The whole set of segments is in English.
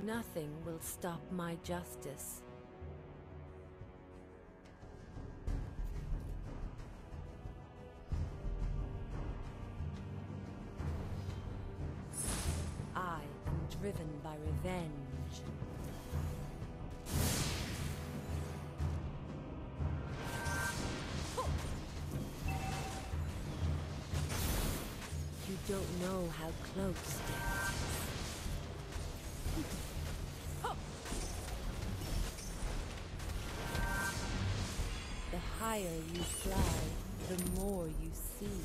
Nothing will stop my justice. I am driven by revenge. You don't know how close death is. The higher you fly, the more you see.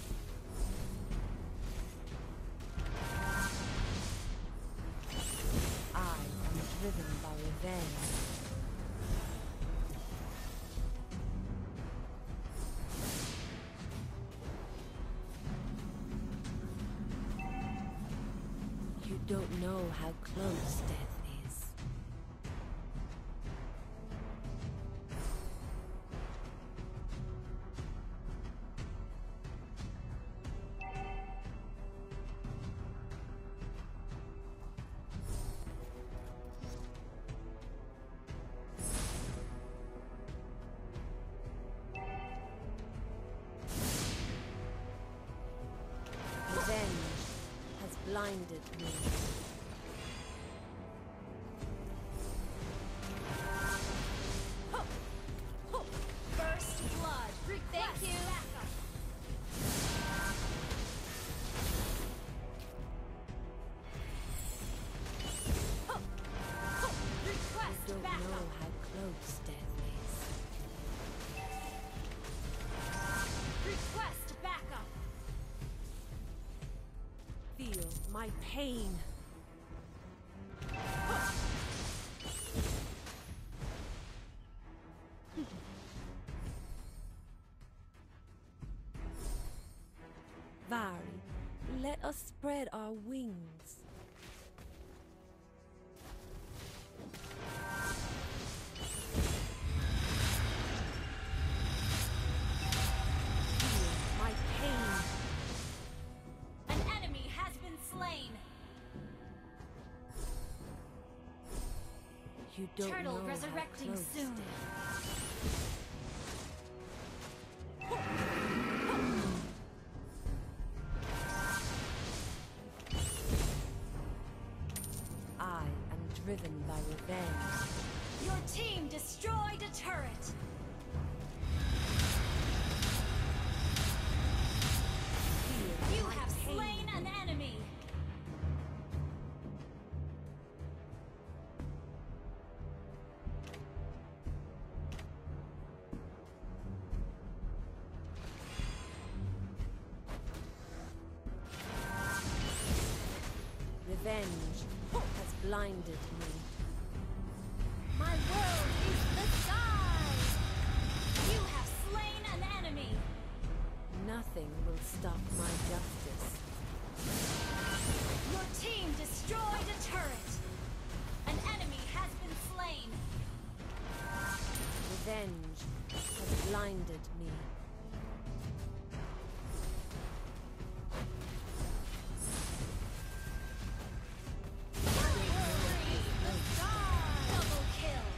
I am driven by revenge. You don't know how close death is. Revenge has blinded me. First blood. Thank you. You don't know how close death is. Request backup. Feel my pain. Vari, let us spread our wings. Feel my pain. An enemy has been slain. You don't Turtle know resurrecting how close soon. death. I am driven by revenge. Your team destroyed a turret. Feel You my have pain. slain an enemy. Revenge has blinded me. My world is the sky. You have slain an enemy. Nothing will stop my justice. Your team destroyed a turret. An enemy has been slain. Revenge has blinded me. Double kill.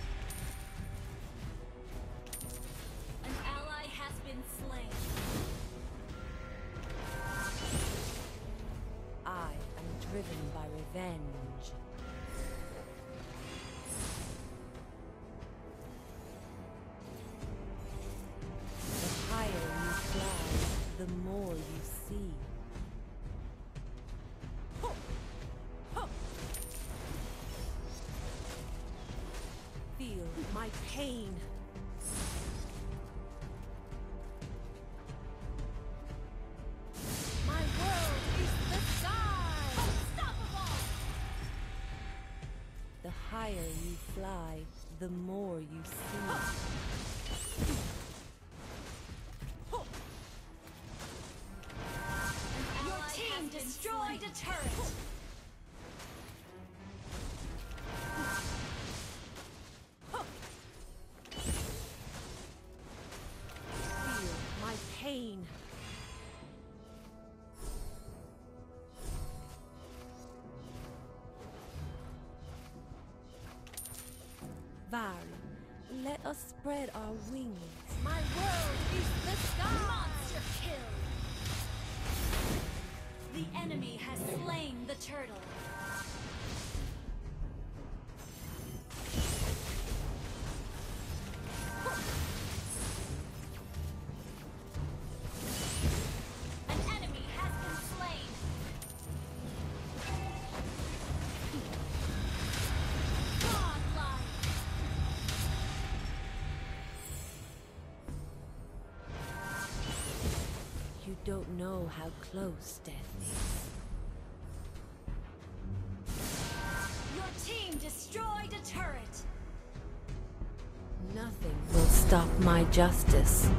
An ally has been slain. I am driven by revenge. The higher you fly, the more you see. Feel my pain. My world is the sky. Unstoppable. The higher you fly, the more you see. Your team destroyed a turret. Feel my pain. Vari, let us spread our wings. My world is the sky! Monster kill! The enemy has slain the turtle. An enemy has been slain. Godlike! You don't know how close death is. Your team destroyed a turret. Nothing will stop my justice.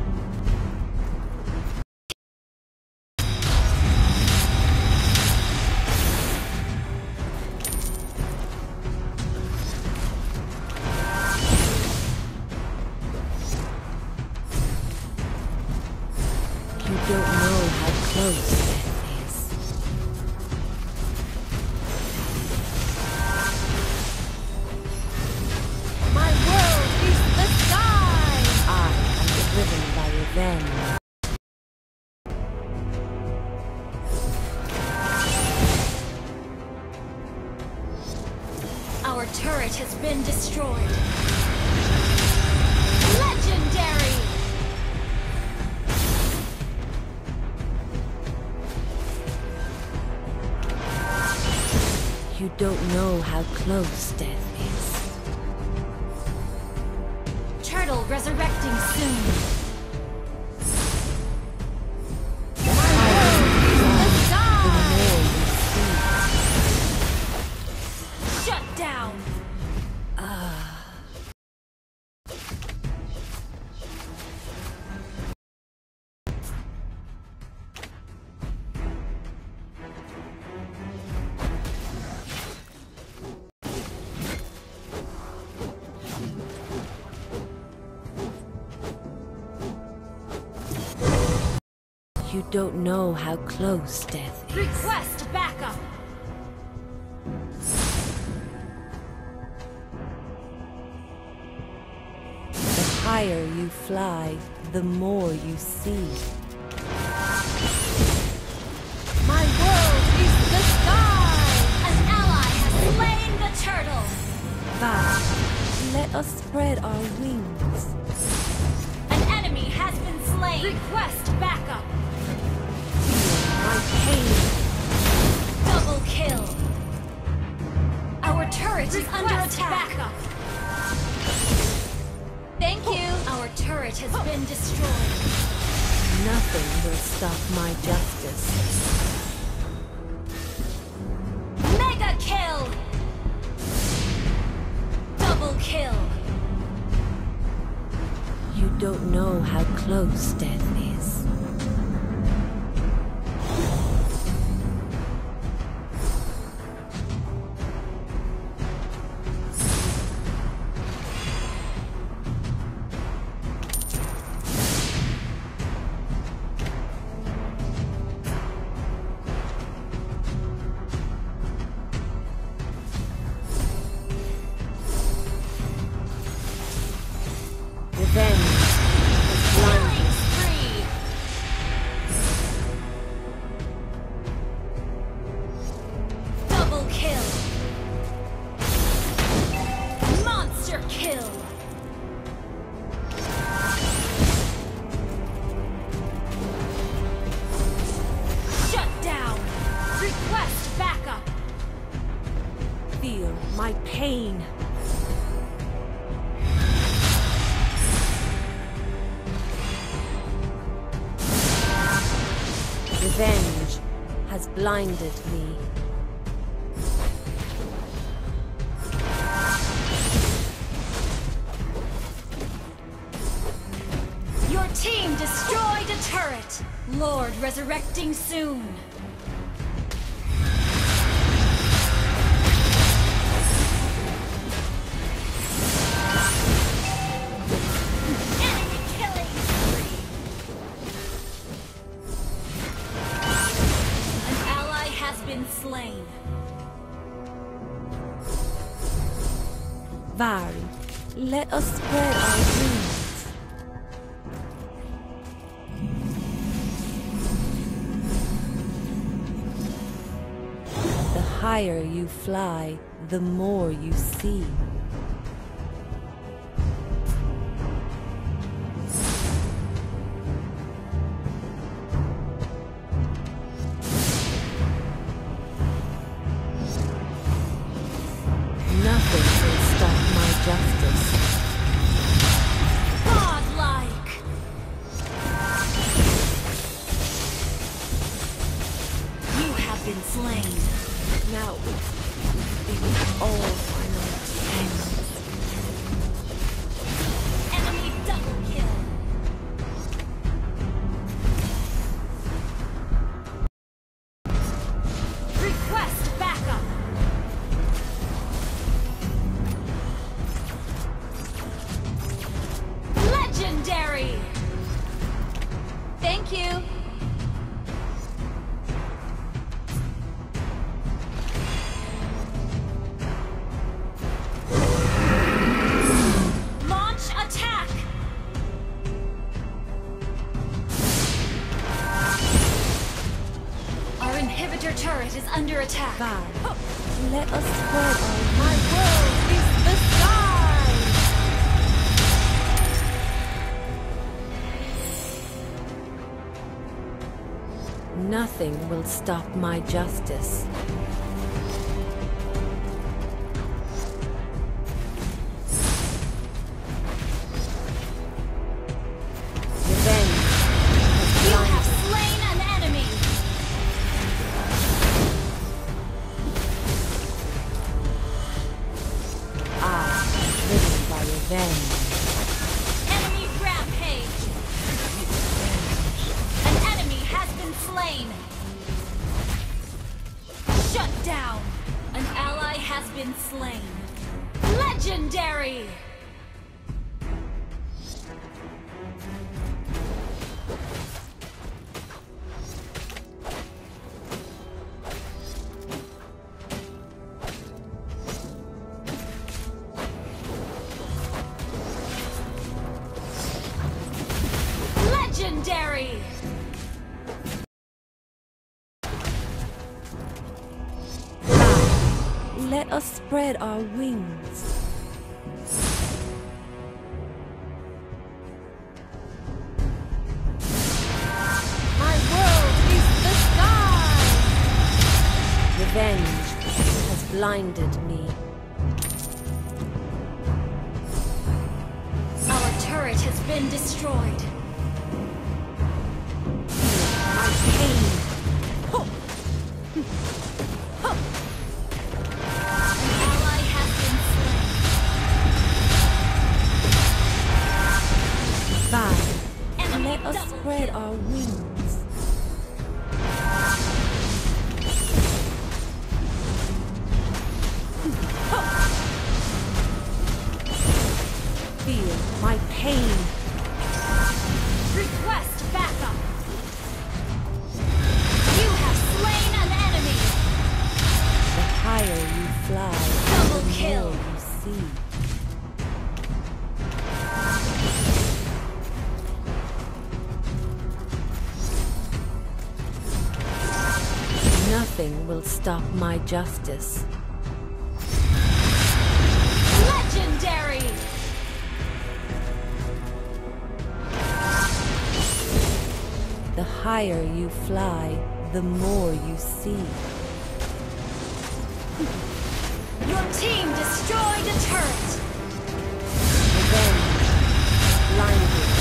You don't know how close death is. My world is the sky! I am driven by revenge. Our turret has been destroyed. Legendary! You don't know how close death is. Turtle resurrecting soon. The higher you fly, the more you see. Shut down! You don't know how close death is. Request backup! The higher you fly, the more you see. My world is the sky! An ally has slain the turtle! Vari, let us spread our wings. An enemy has been slain! Request backup! My pain. Double kill! Our turret is under attack! Backup. Thank you! Our turret has been destroyed. Nothing will stop my justice. Mega kill! Double kill! You don't know how close death is. Revenge is blind. Killing spree! Double kill! Monster kill! Shut down! Request backup! Feel my pain. Revenge has blinded me. Your team destroyed a turret! Lord resurrecting soon! Enemy killing spree! An ally has been slain. Vari, Let us spread our wings. The higher you fly, the more you see. Nothing will stop my justice. Godlike! You have been slain. Now, it will all finally end. Enemy double kill. Request backup. Legendary. Thank you. Launch attack. Our inhibitor turret is under attack. God, let us spread our My world is the sky! Nothing will stop my justice. Revenge has You have blinded. slain an enemy! I am driven by revenge. Enemy rampage! An enemy has been slain! Shut down! An ally has been slain. Legendary! Legendary! Let us spread our wings. My world is the sky! Revenge has blinded me. Our turret has been destroyed. My pain. An ally has been slain. God, Enemy let us double spread kill. our wings. Feel my pain. Request backup. You have slain an enemy. The higher you fly, Double the kill. more you see. Nothing will stop my justice. Legendary. The higher you fly, the more you see. Your team destroyed a turret. Revenge blinded me.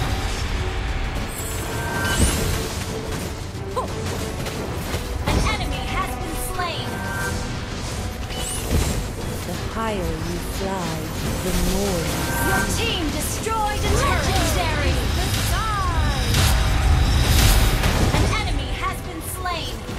An enemy has been slain. The higher you fly, the more you Your see. team destroyed a turret. Legendary. The sky. An enemy has been slain.